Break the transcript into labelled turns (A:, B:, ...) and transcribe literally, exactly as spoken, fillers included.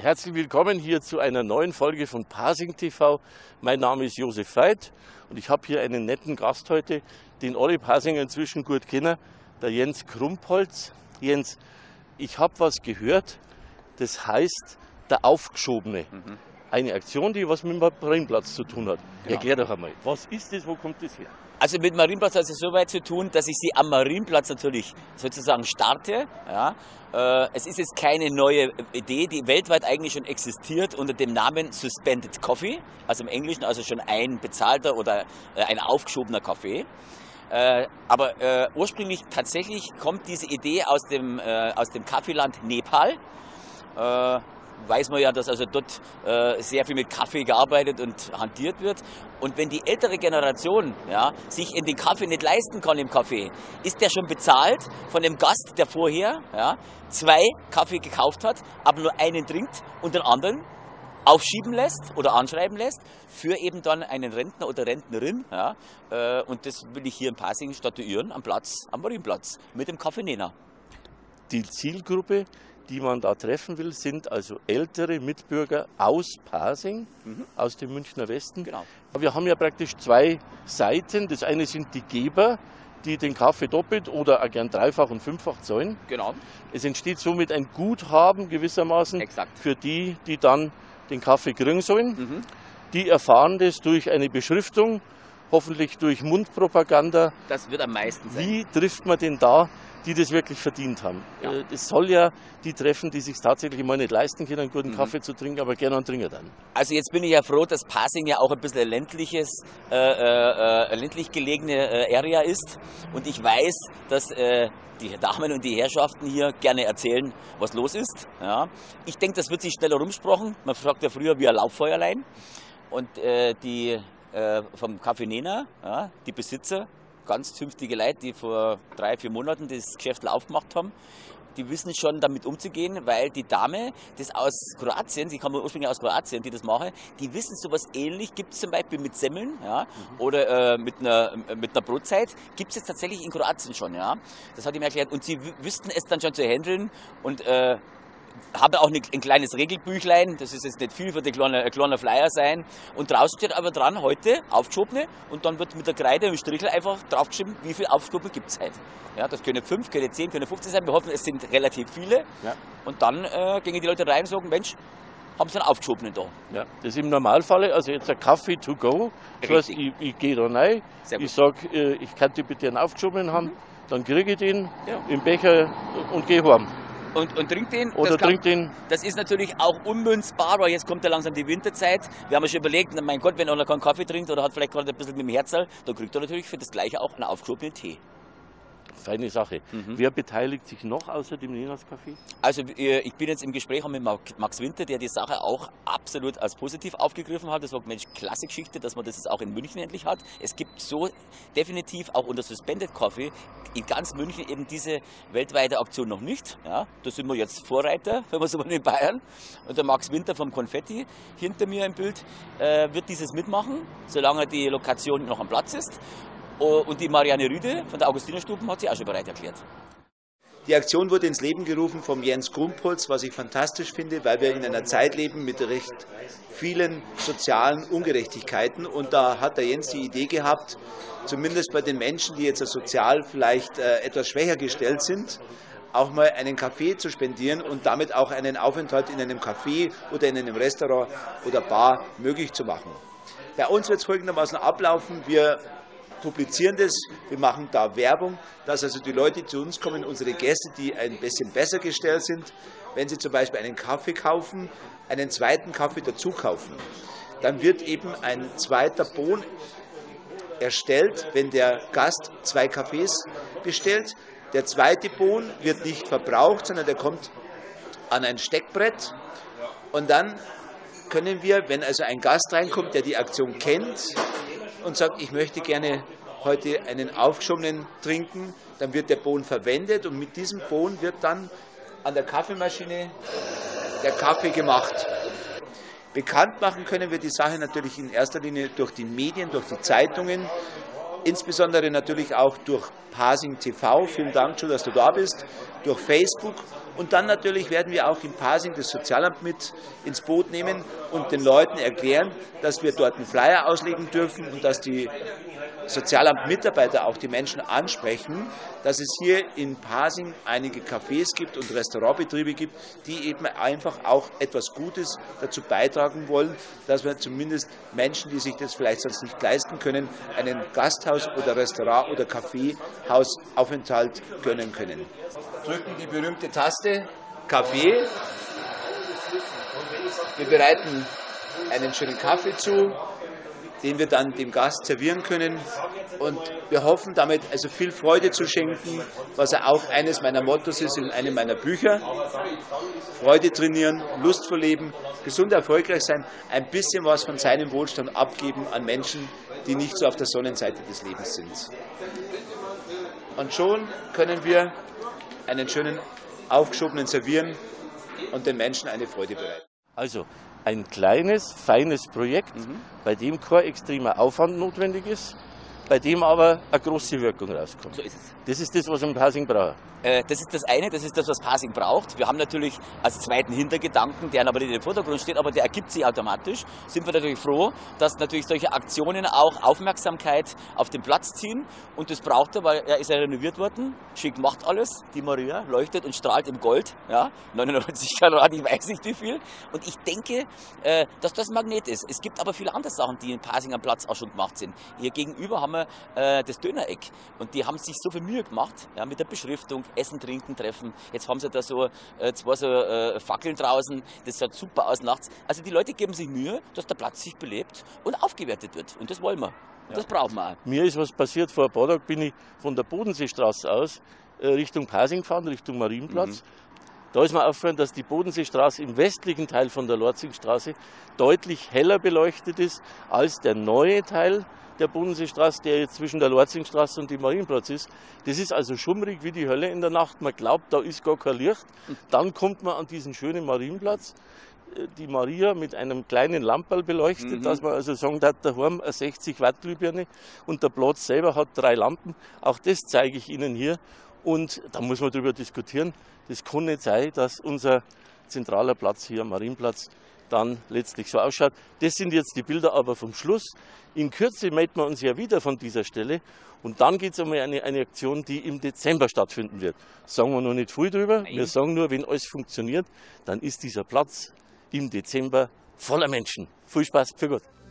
A: Herzlich willkommen hier zu einer neuen Folge von Pasing T V. Mein Name ist Josef Veit und ich habe hier einen netten Gast heute, den alle Pasinger inzwischen gut kennen, der Jens Krumpholz. Jens, ich habe was gehört, das heißt der Aufgeschobene. Mhm. Eine Aktion, die was mit dem Marienplatz zu tun hat. Genau. Erklär doch einmal, was ist das, wo kommt das her?
B: Also mit Marienplatz hat es so weit zu tun, dass ich sie am Marienplatz natürlich sozusagen starte. Ja. Äh, es ist jetzt keine neue Idee, die weltweit eigentlich schon existiert unter dem Namen Suspended Coffee, also im Englischen also schon ein bezahlter oder äh, ein aufgeschobener Kaffee. Äh, aber äh, ursprünglich tatsächlich kommt diese Idee aus dem, äh, aus dem Kaffeeland Nepal. Äh, weiß man ja, dass also dort äh, sehr viel mit Kaffee gearbeitet und hantiert wird. Und wenn die ältere Generation ja, sich in den Kaffee nicht leisten kann im Café, ist der schon bezahlt von dem Gast, der vorher ja, zwei Kaffee gekauft hat, aber nur einen trinkt und den anderen aufschieben lässt oder anschreiben lässt für eben dann einen Rentner oder Rentnerin. Ja, äh, und das will ich hier in Pasing statuieren, am Platz, am Marienplatz, mit dem Kaffeenehner.
A: Die Zielgruppe, die man da treffen will, sind also ältere Mitbürger aus Pasing, mhm. aus dem Münchner Westen.
B: Genau.
A: Wir haben ja praktisch zwei Seiten. Das eine sind die Geber, die den Kaffee doppelt oder auch gern dreifach und fünffach zahlen.
B: Genau.
A: Es entsteht somit ein Guthaben gewissermaßen
B: Exakt.
A: für die, die dann den Kaffee kriegen sollen. Mhm. Die erfahren das durch eine Beschriftung, hoffentlich durch Mundpropaganda.
B: Das wird am meisten sein.
A: Wie trifft man denn da, die das wirklich verdient haben?
B: Ja.
A: Das soll ja die treffen, die sich tatsächlich mal nicht leisten können, einen guten
B: mhm.
A: Kaffee zu trinken, aber gerne einen trinken dann.
B: Also jetzt bin ich ja froh, dass Pasing ja auch ein bisschen ein ländliches, äh, äh, ländlich gelegene äh, Area ist. Und ich weiß, dass äh, die Damen und die Herrschaften hier gerne erzählen, was los ist. Ja. Ich denke, das wird sich schneller rumsprochen. Man fragt ja früher wie ein Lauffeuerlein. Und äh, die äh, vom Kaffeenehner, ja, die Besitzer, ganz zünftige Leute, die vor drei, vier Monaten das Geschäft aufgemacht haben, die wissen schon damit umzugehen, weil die Dame, das aus Kroatien, die kommt ursprünglich aus Kroatien, die das machen, die wissen sowas ähnlich, gibt es zum Beispiel mit Semmeln ja, mhm. oder äh, mit, einer, mit einer Brotzeit, gibt es jetzt tatsächlich in Kroatien schon. Ja. Das hat ihm erklärt und sie wüssten es dann schon zu handeln und äh, habe auch ein kleines Regelbüchlein, das ist jetzt nicht viel, wird ein kleiner, ein kleiner Flyer sein. Und draußen steht aber dran, heute aufgeschobene und dann wird mit der Kreide und Strichel einfach draufgeschrieben, wie viel aufgeschobene gibt es heute. Ja, das können fünf, können zehn, können fünfzehn sein, wir hoffen, es sind relativ viele. Ja. Und dann äh, gehen die Leute rein und sagen, Mensch, haben sie einen aufgeschobenen da.
A: Ja, das ist im Normalfall, also jetzt ein Kaffee to go. Das heißt, ich, ich gehe da rein, ich sage, äh, ich kann bitte einen aufgeschobenen haben, mhm. dann kriege ich den ja. im Becher und gehe heim.
B: Und, und trinkt den.
A: Oder
B: das kann,
A: trinkt den.
B: Das ist natürlich auch unmünzbar, weil jetzt kommt ja langsam die Winterzeit. Wir haben ja schon überlegt, mein Gott, wenn einer keinen Kaffee trinkt oder hat vielleicht gerade ein bisschen mit dem Herzl, dann kriegt er natürlich für das Gleiche auch einen aufgeschobenen Tee.
A: Feine Sache. Mhm. Wer beteiligt sich noch außer dem Nenas Café?
B: Also ich bin jetzt im Gespräch mit Max Winter, der die Sache auch absolut als positiv aufgegriffen hat. Das war Mensch, klasse Geschichte, dass man das jetzt auch in München endlich hat. Es gibt so definitiv auch unter Suspended Coffee in ganz München eben diese weltweite Aktion noch nicht. Ja, da sind wir jetzt Vorreiter, wenn wir so wollen, in Bayern. Und der Max Winter vom Konfetti hinter mir im Bild äh, wird dieses mitmachen, solange die Lokation noch am Platz ist. Und die Marianne Rüde von der Augustinerstuben hat sich auch schon bereit erklärt.
C: Die Aktion wurde ins Leben gerufen vom Jens Krumpholz, was ich fantastisch finde, weil wir in einer Zeit leben mit recht vielen sozialen Ungerechtigkeiten. Und da hat der Jens die Idee gehabt, zumindest bei den Menschen, die jetzt sozial vielleicht äh, etwas schwächer gestellt sind, auch mal einen Kaffee zu spendieren und damit auch einen Aufenthalt in einem Café oder in einem Restaurant oder Bar möglich zu machen. Bei uns wird es folgendermaßen ablaufen. Wir publizieren das, wir machen da Werbung, dass also die Leute, die zu uns kommen, unsere Gäste, die ein bisschen besser gestellt sind, wenn sie zum Beispiel einen Kaffee kaufen, einen zweiten Kaffee dazu kaufen. Dann wird eben ein zweiter Bon erstellt, wenn der Gast zwei Kaffees bestellt. Der zweite Bon wird nicht verbraucht, sondern der kommt an ein Steckbrett und dann können wir, wenn also ein Gast reinkommt, der die Aktion kennt, und sagt, ich möchte gerne heute einen aufgeschobenen trinken, dann wird der Bon verwendet und mit diesem Bon wird dann an der Kaffeemaschine der Kaffee gemacht. Bekannt machen können wir die Sache natürlich in erster Linie durch die Medien, durch die Zeitungen, insbesondere natürlich auch durch Pasing T V. Vielen Dank, Joe, dass du da bist, durch Facebook Und dann natürlich werden wir auch in Pasing das Sozialamt mit ins Boot nehmen und den Leuten erklären, dass wir dort einen Flyer auslegen dürfen und dass die Sozialamtmitarbeiter auch die Menschen ansprechen, dass es hier in Pasing einige Cafés gibt und Restaurantbetriebe gibt, die eben einfach auch etwas Gutes dazu beitragen wollen, dass wir zumindest Menschen, die sich das vielleicht sonst nicht leisten können, einen Gasthaus- oder Restaurant- oder Kaffeehausaufenthalt gönnen können. Drücken die berühmte Taste Kaffee. Wir bereiten einen schönen Kaffee zu, den wir dann dem Gast servieren können. Und wir hoffen damit also viel Freude zu schenken, was ja auch eines meiner Mottos ist in einem meiner Bücher. Freude trainieren, lustvoll leben, gesund erfolgreich sein, ein bisschen was von seinem Wohlstand abgeben an Menschen, die nicht so auf der Sonnenseite des Lebens sind. Und schon können wir einen schönen aufgeschobenen servieren und den Menschen eine Freude bereiten.
A: Also ein kleines, feines Projekt, mhm. bei dem kein extremer Aufwand notwendig ist, bei dem aber eine große Wirkung rauskommt.
B: So ist es.
A: Das ist das, was wir in Pasing brauchen.
B: Äh, das ist das eine, das ist das, was Pasing braucht. Wir haben natürlich als zweiten Hintergedanken, der aber nicht im Vordergrund steht, aber der ergibt sich automatisch, sind wir natürlich froh, dass natürlich solche Aktionen auch Aufmerksamkeit auf den Platz ziehen. Und das braucht er, weil er ist ja renoviert worden, schick macht alles. Die Maria leuchtet und strahlt im Gold, ja, neunundneunzig Karat, ich weiß nicht wie viel. Und ich denke, äh, dass das ein Magnet ist. Es gibt aber viele andere Sachen, die in Pasing am Platz auch schon gemacht sind. Hier gegenüber haben wir äh, das Dönereck und die haben sich so viel Mühe gemacht, ja, mit der Beschriftung, Essen, Trinken, Treffen. Jetzt haben sie da so äh, zwei so äh, Fackeln draußen, das schaut super aus nachts. Also die Leute geben sich Mühe, dass der Platz sich belebt und aufgewertet wird. Und das wollen wir. Und ja. Das brauchen wir auch.
A: Mir ist was passiert, vor ein paar Tagen bin ich von der Bodenseestraße aus äh, Richtung Pasing gefahren, Richtung Marienplatz. Mhm. Da ist mir aufgefallen, dass die Bodenseestraße im westlichen Teil von der Lorzingstraße deutlich heller beleuchtet ist als der neue Teil der Bodenseestraße, der jetzt zwischen der Lorzingstraße und dem Marienplatz ist. Das ist also schummrig wie die Hölle in der Nacht. Man glaubt, da ist gar kein Licht. Dann kommt man an diesen schönen Marienplatz. Die Maria mit einem kleinen Lamperl beleuchtet, mhm. dass man also sagen darf, daheim eine sechzig Watt Glühbirne und der Platz selber hat drei Lampen. Auch das zeige ich Ihnen hier. Und da muss man darüber diskutieren. Das kann nicht sein, dass unser zentraler Platz hier am Marienplatz dann letztlich so ausschaut. Das sind jetzt die Bilder aber vom Schluss. In Kürze melden wir uns ja wieder von dieser Stelle und dann geht es einmal eine, eine Aktion, die im Dezember stattfinden wird. Sagen wir noch nicht viel drüber, Nein. wir sagen nur, wenn alles funktioniert, dann ist dieser Platz im Dezember voller Menschen. Viel Spaß, für Gott.